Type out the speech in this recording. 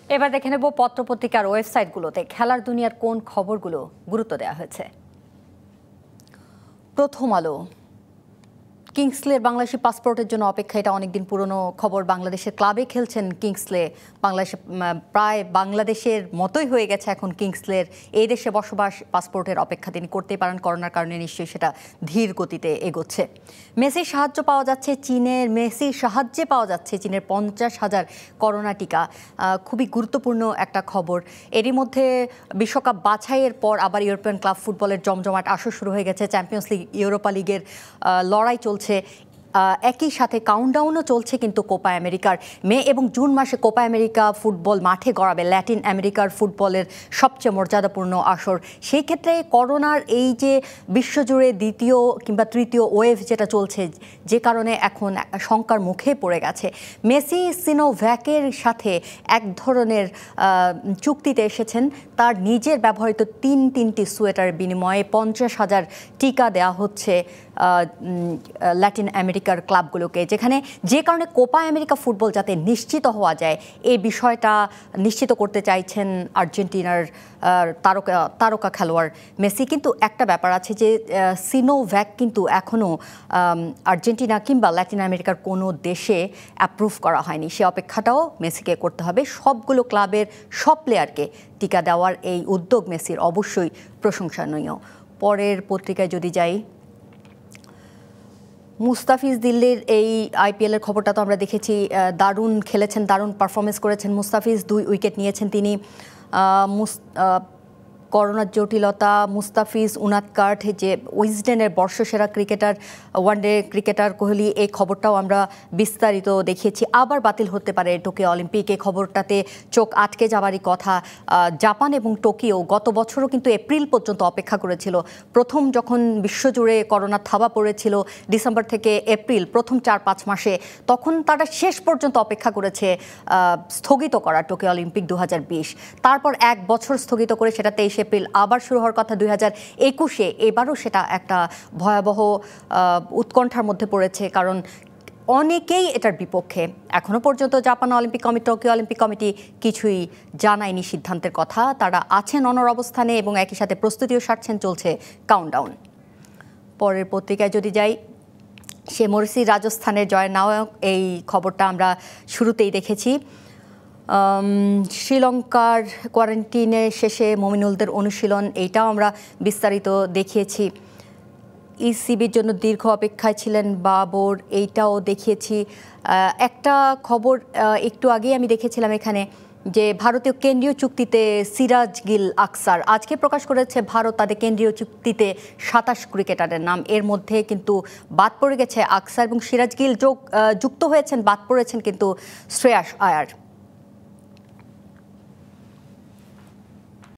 এবার দেখে নেব পত্রপত্রিকার ওয়েবসাইটগুলোতে খেলার দুনিয়ার কোন খবরগুলো গুরুত্ব দেওয়া হয়েছে। প্রথম আলো, কিংসলের বাংলাদেশি পাসপোর্টের জন্য অপেক্ষা, এটা অনেকদিন পুরনো খবর। বাংলাদেশের ক্লাবে খেলছেন কিংসলে, বাংলাদেশে প্রায় বাংলাদেশের মতোই হয়ে গেছে এখন কিংসলের এই দেশে বসবাস। পাসপোর্টের অপেক্ষা তিনি করতেই পারেন, করোনার কারণে নিশ্চয়ই সেটা ধীর গতিতে এগোচ্ছে। মেসির সাহায্য পাওয়া যাচ্ছে চীনের, মেসির সাহায্যে পাওয়া যাচ্ছে চীনের 50,000 করোনা টিকা। খুবই গুরুত্বপূর্ণ একটা খবর। এরই মধ্যে বিশ্বকাপ বাছাইয়ের পর আবার ইউরোপিয়ান ক্লাব ফুটবলের জমজমাট আসর শুরু হয়ে গেছে। চ্যাম্পিয়ন্স লিগ, ইউরোপা লিগের লড়াই চলছে। একই সাথে কাউন্টডাউনও চলছে কিন্তু কোপা আমেরিকার। মে এবং জুন মাসে কোপা আমেরিকা ফুটবল মাঠে গড়াবে ল্যাটিন আমেরিকার ফুটবলের সবচেয়ে মর্যাদাপূর্ণ আসর। সেই ক্ষেত্রে করোনার এই যে বিশ্বজুড়ে দ্বিতীয় কিংবা তৃতীয় ওয়েভ যেটা চলছে, যে কারণে এখন শঙ্কার মুখে পড়ে গেছে। মেসি সিনোভ্যাকের সাথে এক ধরনের চুক্তিতে এসেছেন, তার নিজের ব্যবহৃত তিনটি সোয়েটারের বিনিময়ে 50,000 টিকা দেওয়া হচ্ছে ল্যাটিন আমেরিকার ক্লাবগুলোকে, যে কারণে কোপা আমেরিকা ফুটবল যাতে নিশ্চিত হওয়া যায় এই বিষয়টা নিশ্চিত করতে চাইছেন আর্জেন্টিনার তারকা খেলোয়াড় মেসি। কিন্তু একটা ব্যাপার আছে যে সিনোভ্যাক কিন্তু এখনও আর্জেন্টিনা কিংবা ল্যাটিন আমেরিকার কোনো দেশে অ্যাপ্রুভ করা হয়নি। সে অপেক্ষাটাও মেসিকে করতে হবে। সবগুলো ক্লাবের সব প্লেয়ারকে টিকা দেওয়ার এই উদ্যোগ মেসির অবশ্যই প্রশংসনীয়। পরের পত্রিকায় যদি যাই, মুস্তাফিজ দিল্লির এই আইপিএলের খবরটা তো আমরা দেখেছি, দারুণ খেলেছেন, দারুণ পারফরমেন্স করেছেন মুস্তাফিজ, 2 উইকেট নিয়েছেন তিনি। করোনার জটিলতা, মুস্তাফিজ, উনাদকাট, যে উইজডেনের বর্ষসেরা ক্রিকেটার, ওয়ানডে ক্রিকেটার কোহলি, এই খবরটাও আমরা বিস্তারিত দেখিয়েছি। আবার বাতিল হতে পারে টোকিও অলিম্পিক, এই খবরটাতে চোখ আটকে যাওয়ারই কথা। জাপান এবং টোকিও গত বছরও কিন্তু এপ্রিল পর্যন্ত অপেক্ষা করেছিল। প্রথম যখন বিশ্বজুড়ে করোনার থাবা পড়েছিল ডিসেম্বর থেকে এপ্রিল, প্রথম 4-5 মাসে, তখন তারা শেষ পর্যন্ত অপেক্ষা করেছে স্থগিত করা টোকিও অলিম্পিক 2020। তারপর 1 বছর স্থগিত করে সেটা 23 এপ্রিল আবার শুরু হওয়ার কথা 2021-এ। এবারও সেটা একটা ভয়াবহ উৎকণ্ঠার মধ্যে পড়েছে, কারণ অনেকেই এটার বিপক্ষে। এখনও পর্যন্ত Japan Olympic committee, Tokyo Olympic committee কিছুই জানায়নি সিদ্ধান্তের কথা। তারা আছেন অনড় অবস্থানে এবং একই সাথে প্রস্তুতিও সারছেন, চলছে কাউন্টডাউন। পরের পত্রিকায় যদি যাই, সে মরিসি রাজস্থানের জয়নায়ক, এই খবরটা আমরা শুরুতেই দেখেছি। শ্রীলঙ্কার কোয়ারেন্টিনের শেষে মমিনুলদের অনুশীলন, এইটাও আমরা বিস্তারিত দেখিয়েছি। ইসিবির জন্য দীর্ঘ অপেক্ষায় ছিলেন বাবর, এইটাও দেখিয়েছি। একটা খবর একটু আগেই আমি দেখেছিলাম এখানে, যে ভারতীয় কেন্দ্রীয় চুক্তিতে সিরাজ গিল আকসার, আজকে প্রকাশ করেছে ভারত তাদের কেন্দ্রীয় চুক্তিতে 27 ক্রিকেটারের নাম। এর মধ্যে কিন্তু বাদ পড়ে গেছে আকসার এবং সিরাজ গিল, যুক্ত হয়েছেন, বাদ পড়েছেন কিন্তু শ্রেয়াস আয়ার।